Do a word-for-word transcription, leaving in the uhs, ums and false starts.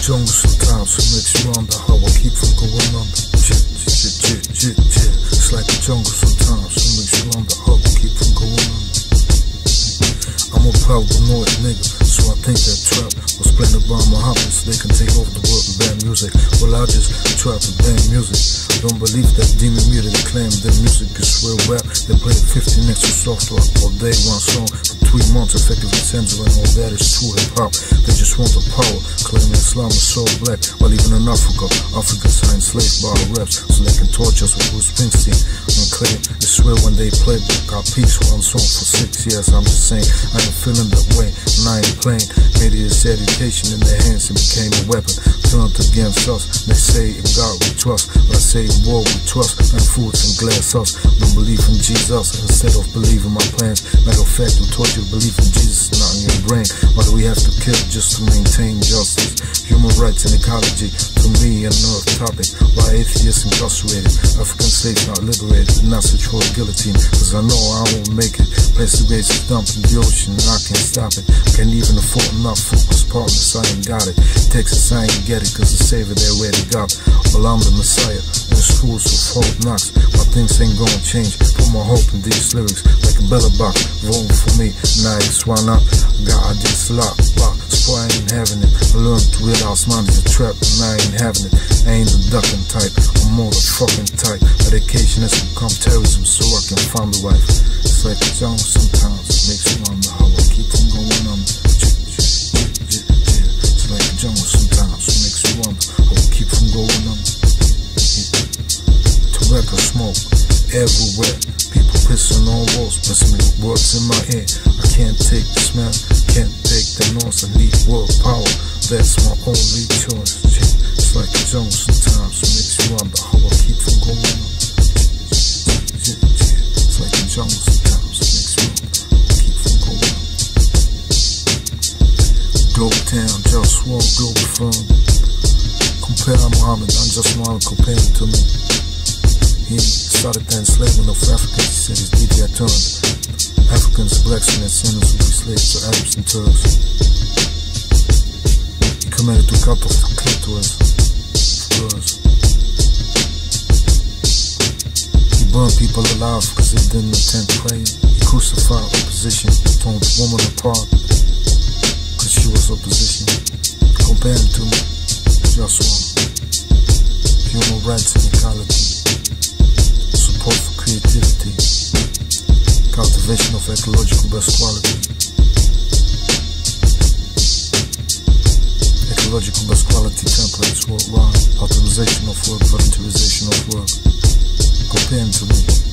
jungle sometimes, it makes you wonder how I keep from going under. Jit, jit, jit, jit, jit. It's like the jungle sometimes, it makes you wonder how I keep from going under. I'm a paranoid nigga, so I think that trap was playing about my hobbies. They can take over the world and ban music. Well, I just try to ban music. Don't believe that demon media, they claim their music is real rap. They play fifty next to soft rock all day, one song for three months, effectively censoring all that is true hip-hop. They just want the power, claiming Islam is so black, while even in Africa, Africans are enslaved by our raps, so they can torture us with Bruce Springsteen and claim it's real when they play our peace one song for six years. I'm just saying, I ain't feeling that way, and I ain't playing. Media's education in their hands and became a weapon, turned against us. They say in God we trust, but I say in war we trust, and foods and glass us. Don't believe in Jesus instead of believing my plans. Matter of fact, we taught you to believe in Jesus, not in your brain. Why do we have to kill just to maintain justice? Human rights and ecology, to me, an earth topic. Why atheists incarcerated, African slaves not liberated, not such for guillotine? Cause I know I won't make it. Place the waste is dumped in the ocean, and I can't stop it. Can't even afford enough focus partners, I ain't got it. Texas, I ain't get it, cause the savior they already got. Well, I'm the Messiah, in the schools of Fort Knox. My things ain't gonna change. Put my hope in these lyrics, like a bella box. Voting for me, nice, why not? God, this lot, block, so I ain't having it. I learned to realize mine is a trap, and I ain't having it. I ain't the ducking type, I'm more the fucking type. Medication has become terrorism, so I can find the wife. It's like a jungle sometimes, makes me wonder how I keep from going under. It's like a jungle sometimes, makes me wonder how I keep from going under. Tobacco smoke everywhere, people pissing on walls, pressing me with words in my ear. I can't take the smell, can't take the noise, I need world power, that's my only choice. It's like a jungle sometimes, makes you wonder how I keep from going on. It's like a jungle sometimes, makes you wonder how I keep from going on. Globe town, just one globe firm. Compare Muhammad, I'm just Muhammad, compare him to me. He started the enslavement of Africans, he said his D J turned Africans, blacks, and their sinners would be slaves to Arabs and Turks. He committed to cut off the clitoris for girls. He burned people alive because they didn't attend prayer. He crucified opposition, torn the woman apart because she was opposition. Compare him to me, just one. Human rights and equality. Support for creativity, cultivation of ecological best quality, ecological best quality templates worldwide, optimization of work, voluntarization of work. Compare them to me.